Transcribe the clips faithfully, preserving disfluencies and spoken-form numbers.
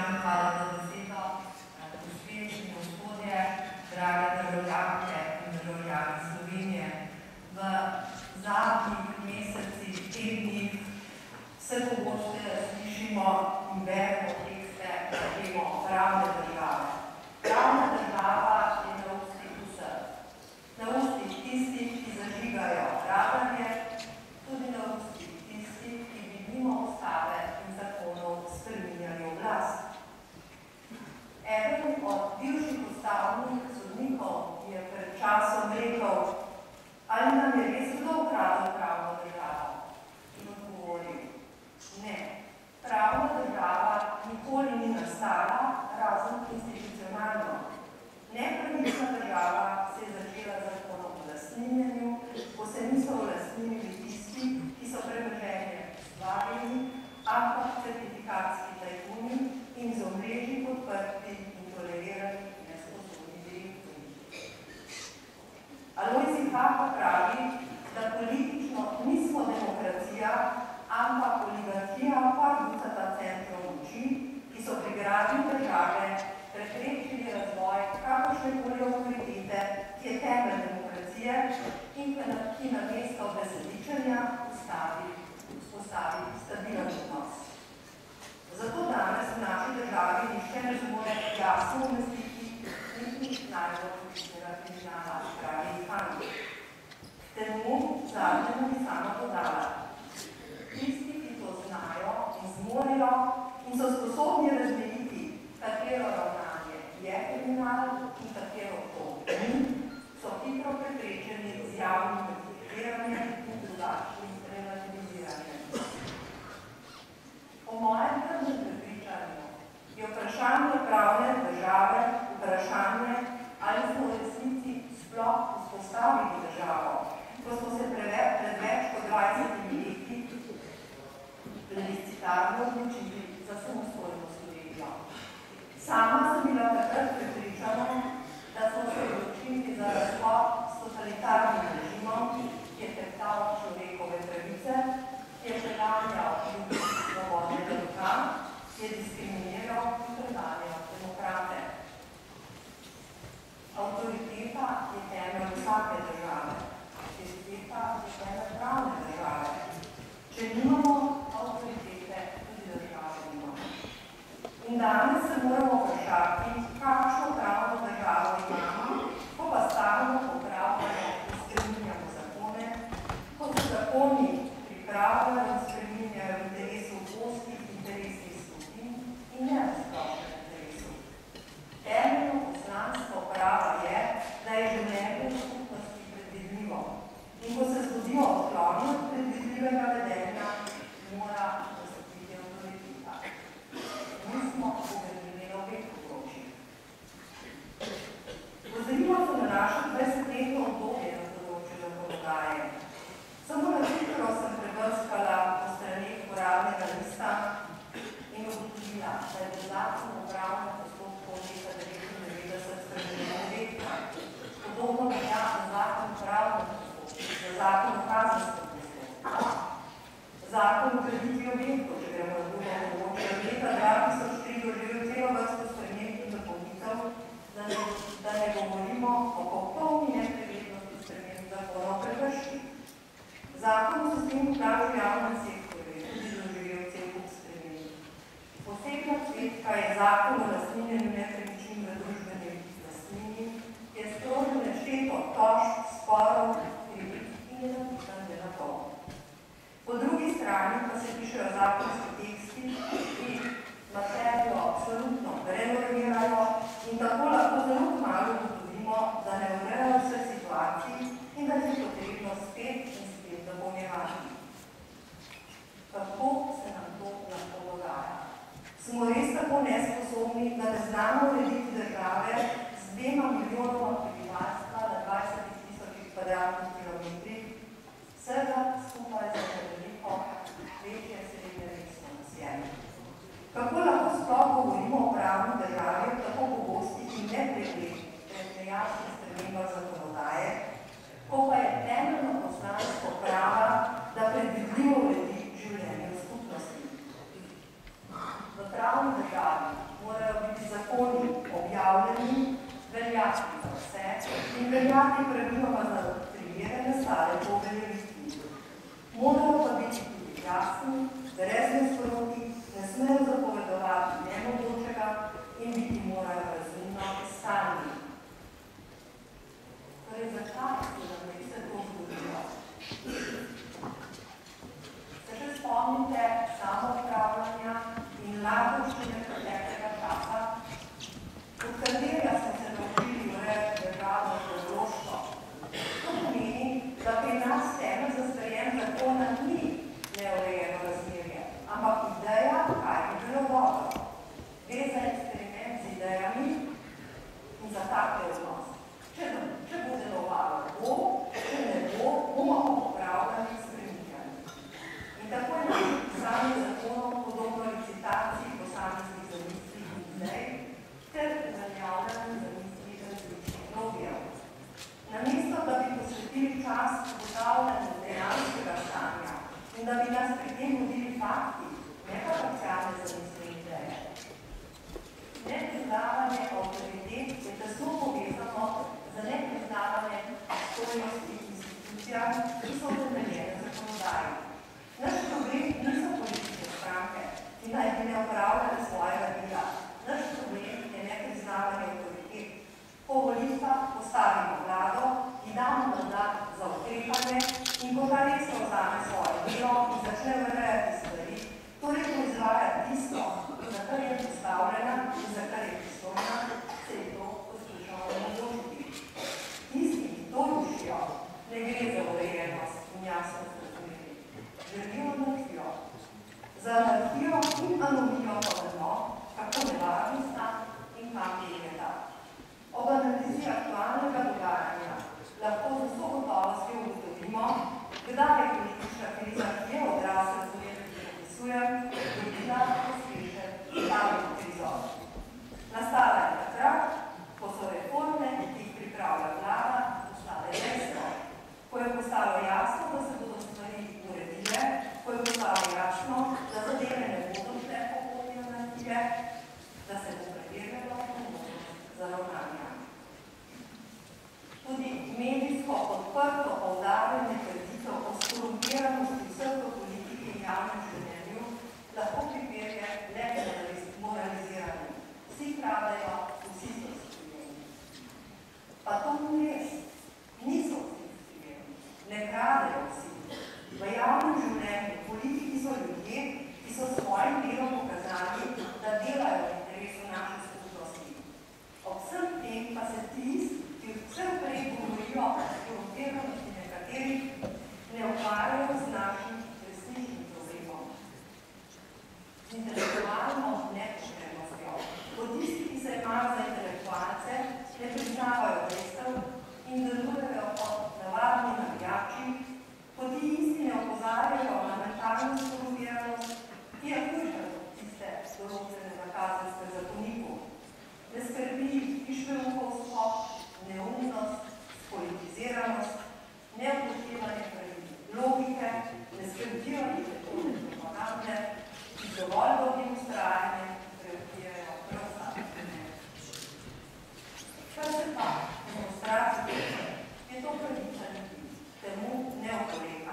Najlepša hvala za besedo. Gospe in gospodje, drage državljanke in državljani Slovenije. V zadnjih mesecih, tednih vse pogosteje slišimo in beremo tekste na temo pravne države. Pravna država je na ustih vseh. Na ustih tistih, ki zažigajo radarje, tudi na ustih tistih, ki bi mimo ustave in zakonov spreminjali oblast. Eden od bivših ustavnih sodnikov je pred časom rekel, ali nam je res kdo ukradel pravno državo? In odgovoril, ne, pravna država nikoli ni nastala, razen institucionalno. Nepravična država se je začela z zakonom o lastninjenju, ko se niso olastninili tisti, ki so premoženje ustvarjeni, ampak certifikatski tajkuni in z omrežji podprti in tolerirani nesposobni direktorji. Alojzij Hapa pravi, da politično nismo demokracija, ampak oligarhija parducata centrov moči, ki so pri gradnji države preprečili razvoj kakršnekoli avtoritete, ki je temelj demokracije in ki na mesto besedičenja vzpostavi stabilen odnos. Zato danes v naši državi nihče ne zmore jasno umestiti niti najbolj političnega kriminala, pravi Ihan. K temu zadnjemu bi sama dodala. Tisti, ki to znajo in zmorejo in so sposobni razdeliti, katero ravnanje je kriminal in katero to ni, so hitro preprečeni z javnim politiziranjem in drugačnim relativiziranjem. Po mojem trdnem prepričanju je vprašanje pravne države vprašanje, ali smo v resnici sploh vzpostavili državo, ko smo se pred več kot dvajsetimi leti plebiscitarno odločili za samostojno Slovenijo. Sama sem bila takrat prepričana, da smo se odločili za razhod s totalitarnim režimom, ki je teptal človekove pravice, ki je preganjal ljudi svobodnega duha, ki je diskriminiral in preganjal demokrate. Avtoriteta je temelj vsake države. Avtoriteta je temelj pravne države. Če nimamo avtoritete, tudi države nimamo. In danes se moramo vprašati, kakšno pravno državo imamo, ko pa stalno popravljamo in spreminjamo zakone, ko se zakoni pripravljajo in spreminjajo v interesu ozkih interesnih skupin in ne v splošnem interesu. Temeljno poslanstvo prava je, da je življenje v skupnosti predvidljivo. In ko se zgodijo odkloni od predvidljivega vedenja, mora nastopiti avtoriteta. Mi smo pogledali na obeh področjih. Pozorimo se na našo dvajsetletno obdobje na področju zakonodaje. Samo na hitro sem prebrskala po straneh uradnega lista in ugotovila, da je bil zakon o pravnem postopku leta devetindevetdeset spremenjen devetkrat. Podobno velja za zakon o pravnem postopku, za zakon o kazenskem postopku, zakon o kreditvi objektov, če gremo na drugo področje, od leta dva tisoč tri doživel celo vrsto sprememb in dopolnitev, da ne, da ne govorimo o popolni nepreglednosti sprememb zakona o prekrških. Zakon o sistemu plač v javnem sektorju je tudi doživel cel kup sprememb. Posebna cvetka je zakon o lastninjenju nepremičnin v družbeni lastnini, ki je sprožil nešteto tožb, sporov, krivic in je napisan že na to. Po drugi strani pa se pišejo zakonski teksti, ki materijo absolutno prenormirajo in tako lahko zelo kmalu ugotovimo, da ne urejajo vseh situacij in da je potrebno spet in spet dopolnjevati. Kako se nam to lahko dogaja? Smo res tako nesposobni, da ne znamo urediti države z dvema milijonoma prebivalstva na dvajset tisoč kvadratnih kilometrih, vsega skupaj za veliko večje srednje resno nasjene. Kako lahko sploh govorimo o pravni državi v tako pogostih in nepreglednih ter nejasnih spremembah zakonodaje, ko pa je temeljno poslanstvo prava, da predvidljivo uredi življenje v skupnosti. V pravni državi morajo biti zakoni objavljeni, veljati za vse in veljati praviloma za primere nastale po uveljavitvi. Morajo pa biti tudi jasni, brez nasproti, ne smejo zapovedovati nemogočega in biti morajo razumno stanje. Torej, zakaj se to zgodilo? Se še spomnite samoupravljanja in lagovščine preteklega časa, od katerega smo se naučili urejati državno ideološko. To pomeni, da pri nas temelj za sprejem zakona ni neurejeno razmerje, ampak ideja, kaj bi bilo dobro. Gre za eksperiment z idejami in za take odnos. Če, če bo delovalo, bo, če ne bo, bomo popravljali in spreminjali. In tako je naš pisanje zakonov podobno licitaciji posameznih zamisli in idej ter uveljavljanju zamisli različnih lobijev. Namesto, da bi posvetili čas ugotavljanju dejanskega stanja in da bi nas pri tem vodili fakti, ne pa parcialne zamisli in ideje. Nepriznavanje avtoritet je tesno povezano za nepriznavanje stojnosti institucijah, ki so utemeljene zakonodaje. Naš problem niso politične stranke, ki naj bi ne opravljale svojega dela. Naš problem je nepriznavanje avtoritet. Po volitvah postavimo vlado, ki damo mandat za ukrepanje in ko ta resno vzame svoje delo in začne urejati stvari, torej ko izvaja tisto, za kar je postavljena in za kar je pristojna, se je to poskušalo omogočiti. Tisti, ki to rušijo, ne gre za urejenost in jasnost razumeli. Želijo anarhijo. Za anarhijo in anomijo pa vemo, kako nevarni sta in kam je ta. Ob analizi aktualnega dogajanja lahko z vso gotovostjo ugotovimo, kdaj je politična kriza, ki je odraz razumeli, ki opisujem, dobila uspešen stavno krizo. Nastala je takrat, ko so reforme, ki jih pripravlja vlada, postale dejstvo. Ko je postalo jasno, da se bodo stvari uredile, ko je postalo jasno, da zadeve ne bodo šle po poti anarhije, da se bo preverjalo možnost za ravnanja. Tudi medijsko odprto poudarjanje trditev o skorumpiranosti vseh v politiki in javnem življenju lahko pripelje le k moraliziranju. Vsi kradejo, vsi so skriveni. Pa to ni res. Niso vsi skriveni. Ne kradejo vsi. V javnem življenju politiki so ljudje, ki so svojim delom pokazali, da delajo v interesu naše skupnosti. Ob vsem tem pa se tisti, ki vse prej govorijo o skorumpiranosti nekaterih, ne ukvarjajo z našim resničnim problemom. Z intelektualno nepoštrenostjo. Kot tisti, ki se imajo za intelektualce, ne priznavajo dejstev in delujejo kot navadni navijači, kot ti isti ne opozarjajo na mentalno skorumpiranost, ki je hujša od tiste določene v kazenskem zakoniku. Ne skrbi pišmeuhovstvo, neumnost, spolitiziranost, neupoštevanje pravil logike, ne skrbijo metode propagande, ki dovolj dobrim vztrajanjem preokirajo prav vsake primere. Kar se pa demonstracij tiče, je to pravica ljudi, temu ne oporeka.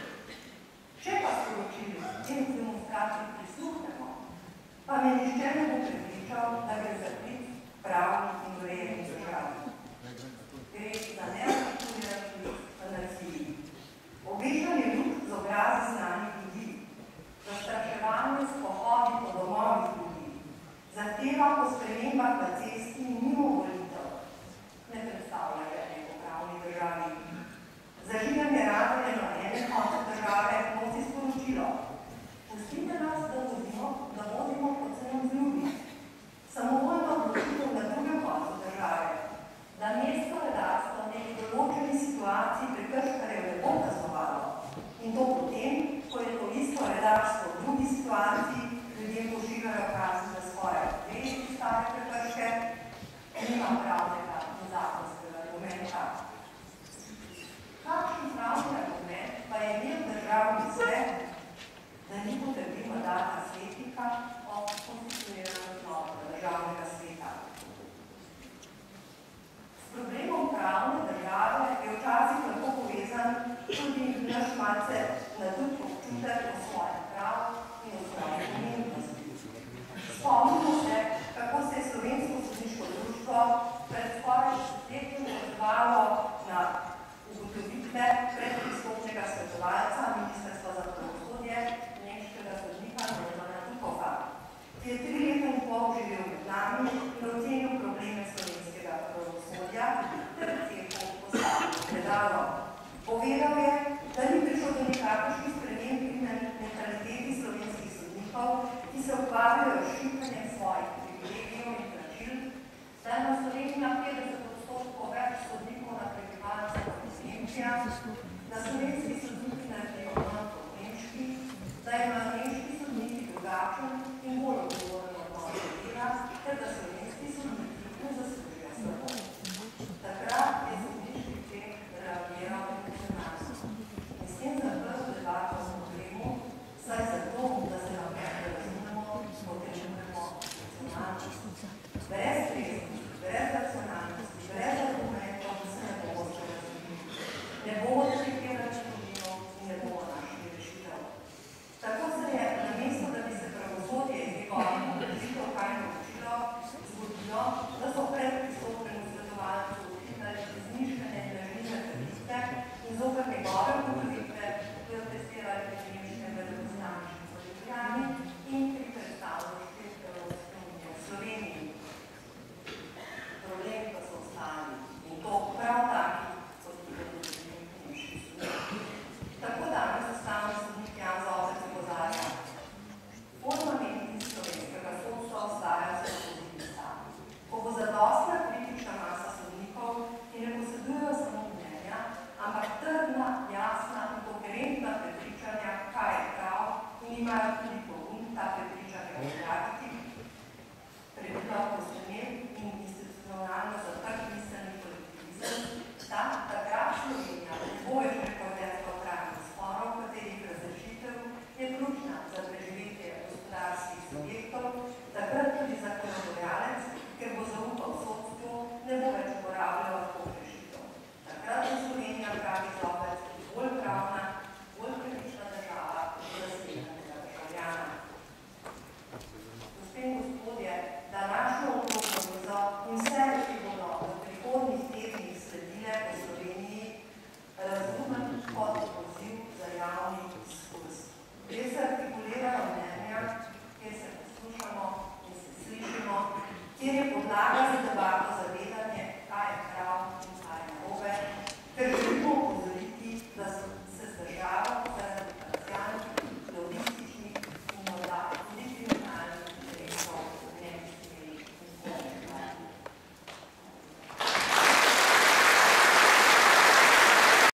Če pa sporočili tem demonstracij prisluhnemo, pa me nišče ne bo prepričal, da gre za prid pravni in urejeni državi. Gre za neartikulirani anarhiji. Obešanje ljud z obrazi znanih ljudi, zastraševanje s pohodi po domovih ljudi, zahteva po spremembah na cesti mimo volitev, ne predstavljajo neko pravni državi. Zažiganje radarja na enem koncu države nosi sporočilo. Pustite nas, da vozimo, da vozimo pod cenom z ljudi. Samovoljno odločitev na drugem koncu države, da mestno redarstvo v neki določeni situaciji prekrškarjev ne bo kaznovalo. In to potem, ko je to isto redarstvo v drugi situaciji, ljudje požigajo kazni za svoje dve stare prekrške, programi in ocenil probleme slovenskega pravosodja ter cehu postavil predalo. Povedal je, da ni prišlo do nikakršnih sprememb pri mentaliteti slovenskih sodnikov, ki se ukvarjajo s ščitkanjem svojih privilegijev in plačil, da ima Slovenija petdeset odstotkov več sodnikov na prebivalce kot Nemčija, da slovenski sodniki naredijo manj kot nemški, da ima